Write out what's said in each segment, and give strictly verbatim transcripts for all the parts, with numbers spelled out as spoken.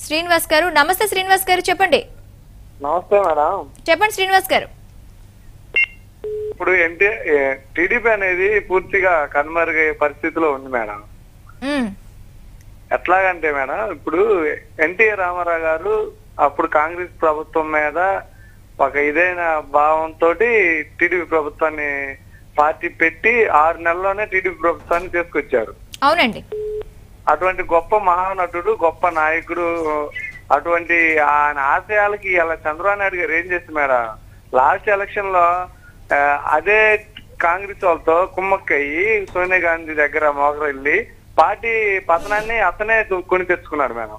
శ్రీనివాస్ గారు నమస్తే. శ్రీనివాస్ గారు చెప్పండి. నమస్తే మేడం. చెప్పండి శ్రీనివాస్ గారు. ఇప్పుడు ఏంటి టీడీపీ అనేది పూర్తిగా కనుమరుగే పరిస్థితిలో ఉంది మేడం. ఎట్లాగంటే మేడం ఇప్పుడు ఎన్టీఆర్ రామారావు గారు అప్పుడు కాంగ్రెస్ ప్రభుత్వం మీద ఒక ఇదైన భావంతో టీడీపీ ప్రభుత్వాన్ని పార్టీ పెట్టి ఆరు నెలల్లోనే టీడీపీ ప్రభుత్వాన్ని తీసుకొచ్చారు. అవునండి. అటువంటి గొప్ప మహానటుడు, గొప్ప నాయకుడు, అటువంటి ఆయన ఆశయాలకి ఇలా చంద్రబాబు నాయుడు గారు ఏం చేసి మేడం లాస్ట్ ఎలక్షన్ లో అదే కాంగ్రెస్ వాళ్ళతో కుమ్మక్కయ్యి సోనియా గాంధీ దగ్గర మోకరెళ్ళి పార్టీ పతనాన్ని అతనే కొని తెచ్చుకున్నాడు మేడం.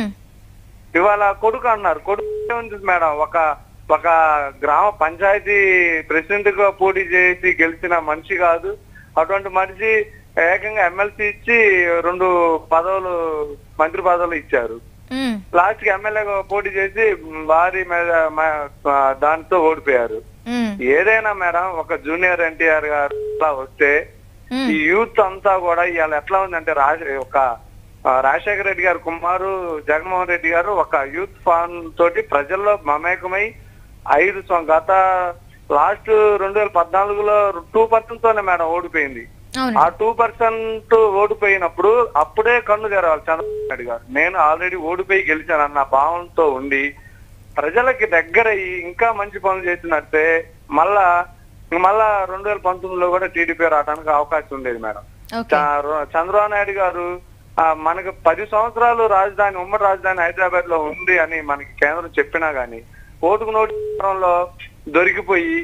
ఇవాళ కొడుకు అన్నారు. కొడుకు ఉంది మేడం, ఒక ఒక గ్రామ పంచాయతీ ప్రెసిడెంట్ గా పోటీ చేసి గెలిచిన మనిషి కాదు. అటువంటి మనిషి ఏకంగా ఎమ్మెల్సీ ఇచ్చి రెండు పదవులు మంత్రి పదవులు ఇచ్చారు. లాస్ట్ కి ఎమ్మెల్యేగా పోటీ చేసి భారీ మీద దానితో ఓడిపోయారు. ఏదైనా మేడం ఒక జూనియర్ ఎన్టీఆర్ గారు వస్తే ఈ యూత్ అంతా కూడా ఇవాళ ఎట్లా ఉందంటే రాజ ఒక రాజశేఖర రెడ్డి గారు కుమారు జగన్మోహన్ రెడ్డి గారు ఒక యూత్ ఫాన్ తోటి ప్రజల్లో మమేకమై ఐదు గత లాస్ట్ రెండు వేల పద్నాలుగులో టూ పర్సెంట్ తోనే మేడం ఓడిపోయింది. ఆ టూ పర్సెంట్ ఓడిపోయినప్పుడు అప్పుడే కన్ను తెరవాలి చంద్రబాబు నాయుడు గారు. నేను ఆల్రెడీ ఓడిపోయి గెలిచానన్న భావంతో ఉండి ప్రజలకి దగ్గర ఇంకా మంచి పనులు చేసినట్టే మళ్ళా మళ్ళా రెండు వేల పంతొమ్మిదిలో కూడా టీడీపీ రావడానికి అవకాశం ఉండేది మేడం. చంద్రబాబు నాయుడు గారు మనకు పది సంవత్సరాలు రాజధాని ఉమ్మడి రాజధాని హైదరాబాద్ లో ఉంది అని మనకి కేంద్రం చెప్పినా గానీ ఓటుకు నోటిలో దొరికిపోయి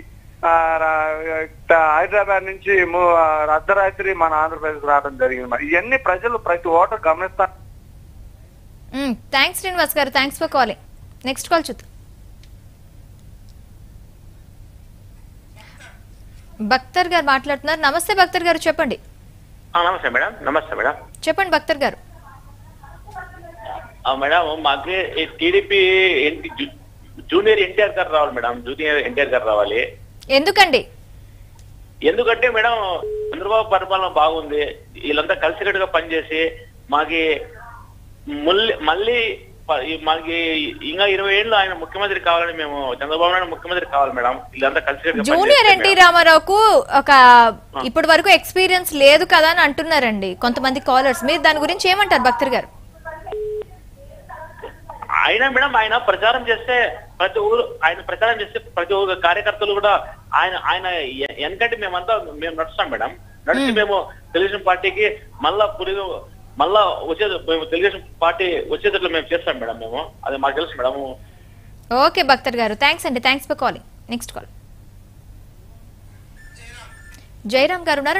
హైదరాబాద్ నుంచి అర్ధరాత్రి మన ఆంధ్రప్రదేశ్ రావడం జరిగింది. మరి ఇవన్నీ ప్రజలు ప్రతి ఓటర్ గమనిస్తారు. Thanks Srinivas garu. Thanks for calling. Next call చూద్దాం. భక్తర్ గారు మాట్లాడుతున్నారు. నమస్తే భక్తర్ గారు చెప్పండి. నమస్తే మేడం. నమస్తే మేడం. చెప్పండి భక్తర్ గారు. మేడం మాకు టీడీపీ జూనియర్ ఎన్టీఆర్ గారు రావాలి మేడం. జూనియర్ ఎన్టీఆర్ గారు రావాలి. ఎందుకండి? ఎందుకంటే మేడం చంద్రబాబు పరిపాలన బాగుంది. వీళ్ళంతా కలిసికట్టుగా పనిచేసి మాకి మళ్ళీ మళ్ళీ మాకి ఇంకా ఇరవై ఏళ్ళు ఆయన ముఖ్యమంత్రి కావాలని మేము చంద్రబాబు నాయుడు ముఖ్యమంత్రి కావాలి మేడం. వీళ్ళంతా కలిసి జూనియర్ ఎన్టీ రామారావుకు ఒక ఇప్పటి వరకు ఎక్స్పీరియన్స్ లేదు కదా అని అంటున్నారండి కొంతమంది కాలర్స్. మీరు దాని గురించి ఏమంటారు భక్తర్ గారు? ఆయన మేడం ఆయన ప్రచారం చేస్తే ప్రతి ఊరు ఆయన ప్రచారం చేస్తే ప్రతి ఊరు కార్యకర్తలు కూడా ఆయన ఆయన ఎందుకంటే మేమంతా మేము నడుస్తాం మేడం. నడిచి మేము తెలుగుదేశం పార్టీకి మళ్ళా పురుగు మళ్ళా వచ్చేది మేము తెలుగుదేశం పార్టీ వచ్చేటట్లు మేము చేస్తాం మేడం. మేము అది మాకు తెలుసు మేడం. ఓకే భక్తర్ గారు. థ్యాంక్స్ అండి. Thanks for calling. Next call Jayaram garu ఉన్నారు.